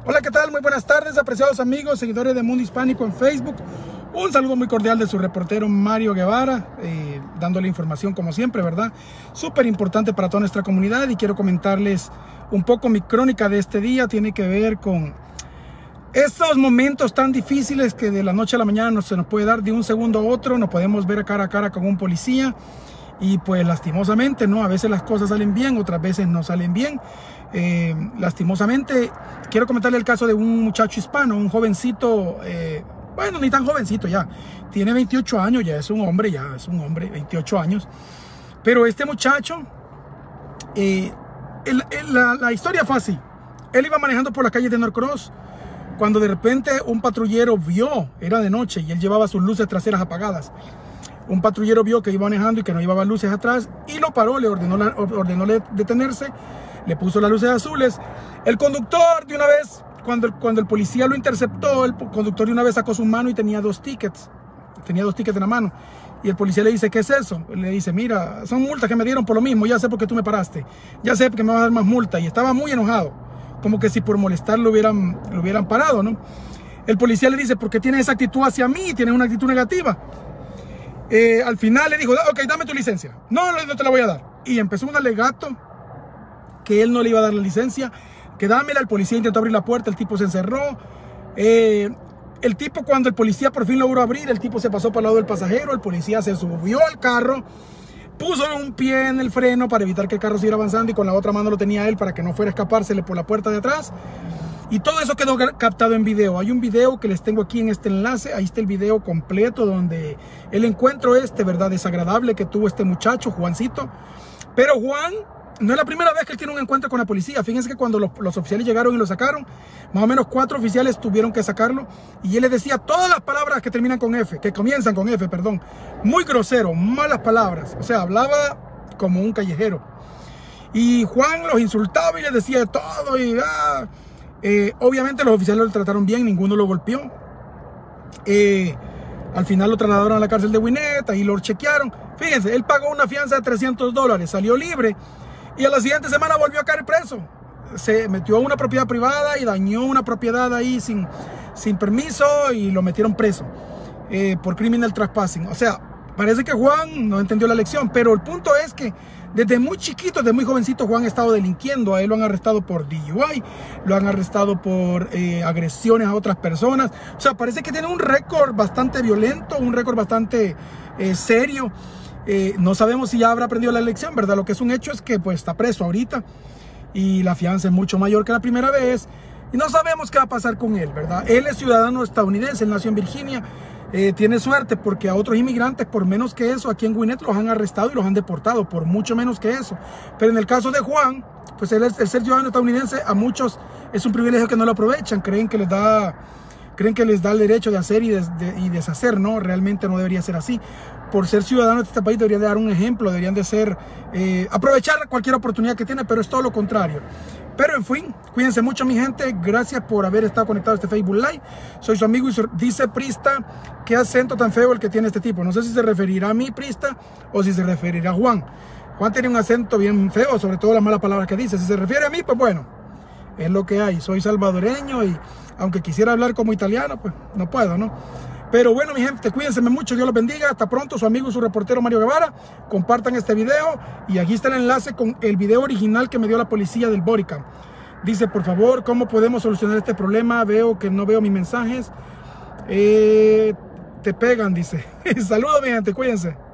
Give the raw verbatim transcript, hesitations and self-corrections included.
Hola, ¿qué tal? Muy buenas tardes, apreciados amigos, seguidores de Mundo Hispánico en Facebook. Un saludo muy cordial de su reportero Mario Guevara, eh, dándole información como siempre, ¿verdad? Súper importante para toda nuestra comunidad, y quiero comentarles un poco mi crónica de este día. Tiene que ver con estos momentos tan difíciles que de la noche a la mañana no se nos puede dar de un segundo a otro. No podemos ver cara a cara con un policía y pues lastimosamente, ¿no? A veces las cosas salen bien, otras veces no salen bien. Eh, lastimosamente, quiero comentarle el caso de un muchacho hispano, un jovencito, eh, bueno, ni tan jovencito ya, tiene veintiocho años, ya es un hombre, ya es un hombre, veintiocho años. Pero este muchacho, eh, el, el, la, la historia fue así. Él iba manejando por las calles de Norcross cuando de repente un patrullero vio, era de noche y él llevaba sus luces traseras apagadas. Un patrullero vio que iba manejando y que no llevaba luces atrás y lo paró, le ordenó, ordenó detenerse, le puso las luces azules. El conductor de una vez, cuando, cuando el policía lo interceptó, el conductor de una vez sacó su mano y tenía dos tickets, tenía dos tickets en la mano. Y el policía le dice, ¿qué es eso? Le dice, mira, son multas que me dieron por lo mismo, ya sé por qué tú me paraste, ya sé que me vas a dar más multa. Y estaba muy enojado, como que si por molestar lo hubieran, lo hubieran parado, ¿no? El policía le dice, ¿por qué tienes esa actitud hacia mí? Tienes una actitud negativa. Eh, al final le dijo, ok, dame tu licencia. No, no, no te la voy a dar. Y empezó un alegato que él no le iba a dar la licencia, que dámela. El policía intentó abrir la puerta, el tipo se encerró. Eh, el tipo, cuando el policía por fin logró abrir, el tipo se pasó para el lado del pasajero. El policía se subió al carro, puso un pie en el freno para evitar que el carro siguiera avanzando, y con la otra mano lo tenía él para que no fuera a escapársele por la puerta de atrás. Y todo eso quedó captado en video. Hay un video que les tengo aquí en este enlace. Ahí está el video completo donde el encuentro este, ¿verdad?, desagradable que tuvo este muchacho, Juancito. Pero Juan, no es la primera vez que él tiene un encuentro con la policía. Fíjense que cuando los, los oficiales llegaron y lo sacaron, más o menos cuatro oficiales tuvieron que sacarlo. Y él les decía todas las palabras que terminan con F, que comienzan con F, perdón. Muy grosero, malas palabras. O sea, hablaba como un callejero. Y Juan los insultaba y les decía de todo. Y ah, Eh, obviamente los oficiales lo trataron bien, ninguno lo golpeó. Eh, al final lo trasladaron a la cárcel de Gwinnett, ahí lo chequearon. Fíjense, él pagó una fianza de trescientos dólares, salió libre y a la siguiente semana volvió a caer preso. Se metió a una propiedad privada y dañó una propiedad ahí sin, sin permiso y lo metieron preso eh, por criminal trespassing. O sea, parece que Juan no entendió la lección, pero el punto es que desde muy chiquito, desde muy jovencito, Juan ha estado delinquiendo. A él lo han arrestado por D U I, lo han arrestado por eh, agresiones a otras personas. O sea, parece que tiene un récord bastante violento, un récord bastante eh, serio. Eh, no sabemos si ya habrá aprendido la lección, ¿verdad? Lo que es un hecho es que pues está preso ahorita y la fianza es mucho mayor que la primera vez. Y no sabemos qué va a pasar con él, ¿verdad? Él es ciudadano estadounidense, él nació en Virginia. Eh, tiene suerte porque a otros inmigrantes por menos que eso aquí en Gwinnett los han arrestado y los han deportado por mucho menos que eso. Pero en el caso de Juan, pues él es, el ser ciudadano estadounidense a muchos es un privilegio que no lo aprovechan. Creen que les da, creen que les da el derecho de hacer y, de, de, y deshacer. No, realmente no debería ser así. Por ser ciudadanos de este país deberían de dar un ejemplo, deberían de ser, eh, aprovechar cualquier oportunidad que tiene, pero es todo lo contrario. Pero en fin, cuídense mucho mi gente, gracias por haber estado conectado a este Facebook Live. Soy su amigo y su, dice Prista, qué acento tan feo el que tiene este tipo. No sé si se referirá a mí, Prista, o si se referirá a Juan. Juan tiene un acento bien feo, sobre todo las malas palabras que dice. Si se refiere a mí, pues bueno, es lo que hay. Soy salvadoreño y aunque quisiera hablar como italiano, pues no puedo, ¿no? Pero bueno, mi gente, cuídense mucho, Dios los bendiga. Hasta pronto, su amigo y su reportero Mario Guevara. Compartan este video y aquí está el enlace con el video original que me dio la policía del bodycam. Dice, por favor, ¿cómo podemos solucionar este problema? Veo que no veo mis mensajes. Eh, te pegan, dice. Saludos, mi gente, cuídense.